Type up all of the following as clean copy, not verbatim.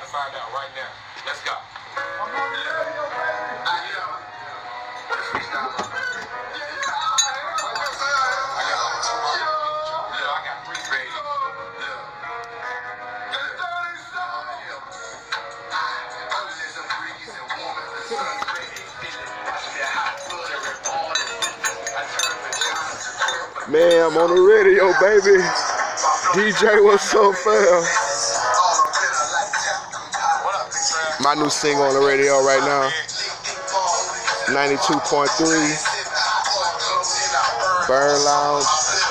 to find out right now. Let's go. I'm on the radio, baby. I got 3 babies. Man, I'm on the radio, baby. DJ, what's up, fam? My new single on the radio right now. 92.3. Burn Lounge.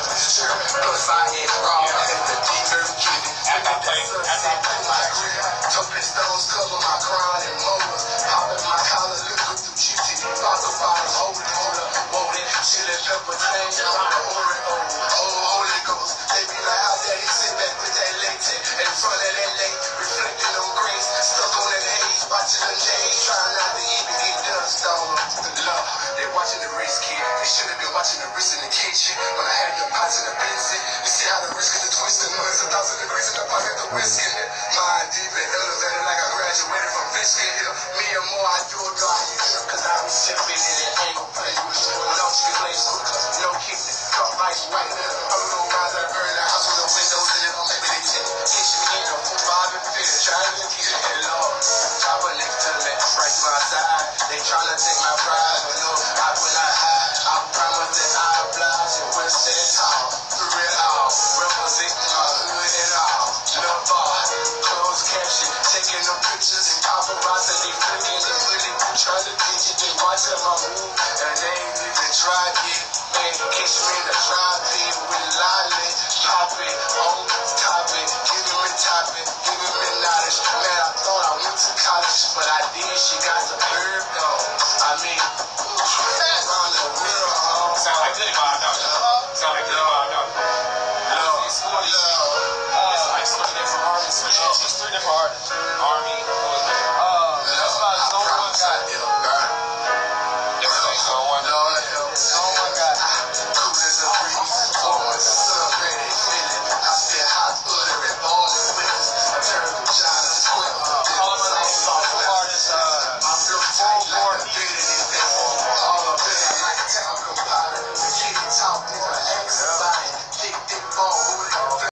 Watching the race kid, they should have been watching the wrist in the kitchen. When I had the pots in the Benson, you see how the wrist is twisting. Months, 1,000 degrees in the pocket, the whisk in it. Mind deep and elevated like I graduated from Michigan Hill. Me and more, I do it, God, you trip, cause I be sipping it. It ain't no play with you. No, she can play snooker, no kicking, drop ice white. I'm gonna rise out early, the house with the windows in it. I'm maybe they tip, kitchen in the full vibe and fit. Trying to keep it in love. Chopper next to me, right to my side. They trying to take my pride, but no, I will not hide. I promise that I oblige and will stand tall. Through it all, representing my hood and all. Love bar, closed caption, taking the pictures and paparazzi. They flicking and really trying to get it. They watching my move and they ain't even tried yet. Man, catch me in the drive-in with lolly, pop it, on top it, giving me top it, giving me knowledge. Man, I thought I went to college, but I did. She got the herb though. I mean, around the world. Sound like Diddy Bob, don't you? Sound like Diddy Bob, don't you? Love. It's like 3 different artists. It's 3 different artists. Army,